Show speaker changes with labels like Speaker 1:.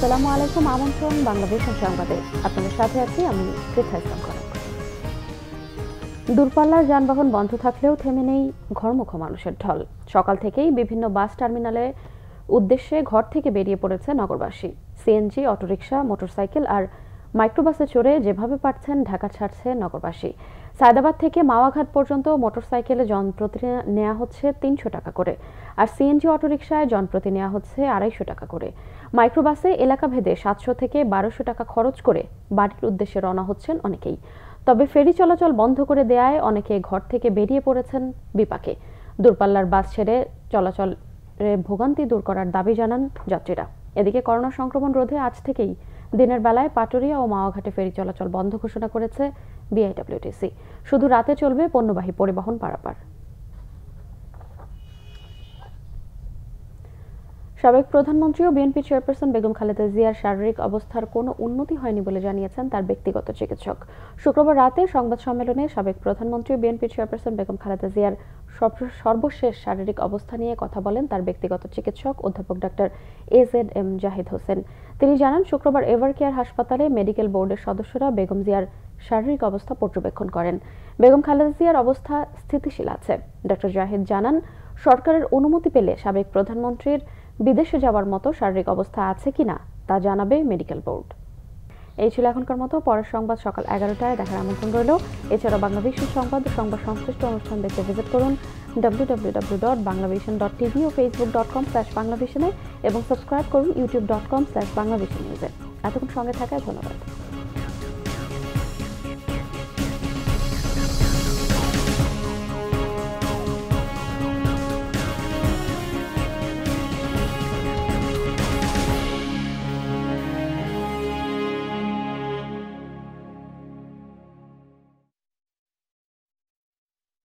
Speaker 1: আসসালামু আলাইকুম, আমন্ত্রণ বাংলাদেশ সংবাদে। আপনাদের সাথে আছি আমি পৃথা ইসলাম। দূরপাল্লার যানবাহন বন্ধ থাকলেও থেমে নেই ঘরমুখো মানুষের ঢল। সকাল থেকেই বিভিন্ন বাস টার্মিনালে উদ্দেশ্যে ঘর থেকে বেরিয়ে পড়েছে নগরবাসী। সিএনজি, অটোরিকশা, মোটরসাইকেল আর মাইক্রোবাসে চড়ে যেভাবে পারছেন ঢাকা ছাড়ছে নগরবাসী। সায়দাবাদ থেকে মাওয়াঘাট পর্যন্ত মোটরসাইকেলে জনপ্রতি নেওয়া হচ্ছে ৩০০ টাকা করে, আর সিএনজি অটোরিকশায় জনপ্রতি নেওয়া হচ্ছে ২৫০ টাকা করে। মাইক্রোবাসে এলাকা ভেদে ৭০০ থেকে ১২০০ টাকা খরচ করে বাড়ির উদ্দেশ্যে রওনা হচ্ছেন অনেকেই। তবে ফেরি চলাচল বন্ধ করে দেয়ায় অনেকে ঘর থেকে বেরিয়ে পড়েছেন বিপাকে। দূরপাল্লার বাস ছেড়ে চলাচলের ভোগান্তি দূর করার দাবি জানান যাত্রীরা। এদিকে করোনা সংক্রমণ রোধে আজ থেকেই দিনের বেলায় পাটুরিয়া ও মাওয়াঘাটে ফেরি চলাচল বন্ধ ঘোষণা করেছে বিআইডব্লিউটিসি। শুধু রাতে চলবে পণ্যবাহী পরিবহন পারাপার। সাবেক প্রধানমন্ত্রী ও বিএনপি চেয়ারপারসন বেগম খালেদা জিয়ার শারীরিক অবস্থার কোনো উন্নতি হয়নি বলে জানিয়েছেন তার ব্যক্তিগত চিকিৎসক। শুক্রবার রাতে সংবাদ সম্মেলনে সাবেক প্রধানমন্ত্রী ও বিএনপি চেয়ারপারসন বেগম খালেদা জিয়ার সর্বশেষ শারীরিক অবস্থা নিয়ে কথা বলেন তার ব্যক্তিগত চিকিৎসক অধ্যাপক ডক্টর AZM জাহিদ হোসেন। তিনি জানান, শুক্রবার এভারকেয়ার হাসপাতালে মেডিকেল বোর্ডের সদস্যরা বেগম জিয়ার শারীরিক অবস্থা পর্যবেক্ষণ করেন। বেগম খালেদা জিয়ার অবস্থা স্থিতিশীল আছে। ডক্টর জাহিদ জানান, সরকারের অনুমতি পেলে সাবেক প্রধানমন্ত্রীর বিদেশে যাওয়ার মতো শারীরিক অবস্থা আছে কিনা তা জানাবে মেডিকেল বোর্ড। এই ছিল এখনকার মতো। পরের সংবাদ সকাল 11টায় দেখার আমন্ত্রণ রইল। এছাড়া বাংলাদেশ সংবাদ ও সংবাদ সংশ্লিষ্ট অনুষ্ঠান দেখতে ভিজিট করুন www.banglavision.tv ও facebook.com/banglavision এবং সাবস্ক্রাইব করুন youtube.com/banglavision news। এতক্ষণ সঙ্গে থাকায় ধন্যবাদ।